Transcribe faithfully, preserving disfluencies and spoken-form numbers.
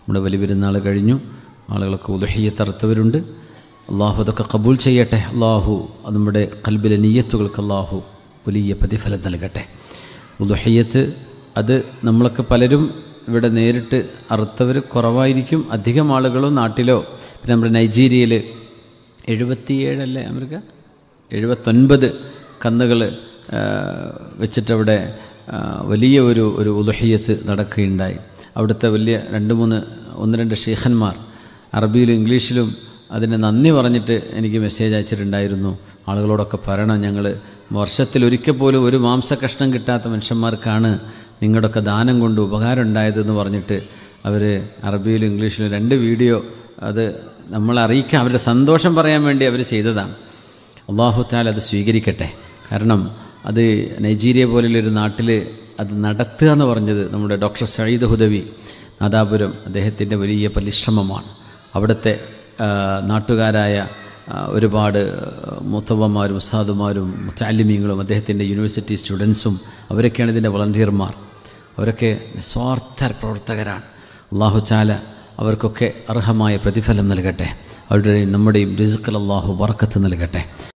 നമ്മുടെ വലിയ പെരുന്നാൾ കഴിഞ്ഞു, ആളുകളൊക്കെ ഉദ്ഹിയ്യത്ത് അറുത്തവരുണ്ട്. അള്ളാഹു അതൊക്കെ കബൂൽ ചെയ്യട്ടെ. അള്ളാഹു നമ്മുടെ ഖൽബിലെ നിയ്യത്തുകൾക്ക് അള്ളാഹു വലിയ പ്രതിഫലം നൽകട്ടെ. ഉദ്ഹിയ്യത്ത് അത് നമ്മളൊക്കെ പലരും ഇവിടെ നേരിട്ട് അറുത്തവർ കുറവായിരിക്കും. അധികം ആളുകളും നാട്ടിലോ, പിന്നെ നമ്മുടെ നൈജീരിയയിൽ എഴുപത്തിയേഴല്ലേ അമേരിക്ക എഴുപത്തൊൻപത് കന്നുകൾ വെച്ചിട്ടവിടെ വലിയ ഒരു ഒരു ഉദ്ഹിയ്യത്ത് നടക്കുകയുണ്ടായി. അവിടുത്തെ വലിയ രണ്ട് മൂന്ന് ഒന്ന് രണ്ട് ഷെയ്ഖന്മാർ അറബിയിലും ഇംഗ്ലീഷിലും അതിന് നന്ദി പറഞ്ഞിട്ട് എനിക്ക് മെസ്സേജ് അയച്ചിട്ടുണ്ടായിരുന്നു. ആളുകളോടൊക്കെ പറയണം, ഞങ്ങൾ വർഷത്തിൽ ഒരിക്കൽ പോലും ഒരു മാംസകഷ്ണം കിട്ടാത്ത മനുഷ്യന്മാർക്കാണ് നിങ്ങളുടെയൊക്കെ ദാനം കൊണ്ട് ഉപകാരം ഉണ്ടായതെന്ന് പറഞ്ഞിട്ട് അവർ അറബിയിലും ഇംഗ്ലീഷിലും രണ്ട് വീഡിയോ അത് നമ്മളെ അറിയിക്കാൻ, അവരുടെ സന്തോഷം പറയാൻ വേണ്ടി അവർ ചെയ്തതാണ്. അല്ലാഹു തആല അത് സ്വീകരിക്കട്ടെ. കാരണം അത് നൈജീരിയ പോലുള്ളൊരു നാട്ടിൽ അത് നടത്തുക എന്ന് പറഞ്ഞത് നമ്മുടെ ഡോക്ടർ സഈദ് ഹുദവി നാദാപുരം അദ്ദേഹത്തിൻ്റെ വലിയ പരിശ്രമമാണ്. അവിടുത്തെ നാട്ടുകാരായ ഒരുപാട് മുത്തവ്വമാരും ഉസ്താദുമാരും മുത്തഅല്ലിമീങ്ങളും അദ്ദേഹത്തിൻ്റെ യൂണിവേഴ്സിറ്റി സ്റ്റുഡൻസും അവരൊക്കെയാണ് ഇതിൻ്റെ വളണ്ടിയർമാർ. അവരൊക്കെ നിസ്വാർത്ഥ പ്രവർത്തകരാണ്. അല്ലാഹു തആല അവർക്കൊക്കെ അർഹമായ പ്രതിഫലം നൽകട്ടെ. അവരുടെ നമ്മുടെയും റിസ്ഖിൽ അല്ലാഹു ബർക്കത്ത് നൽകട്ടെ.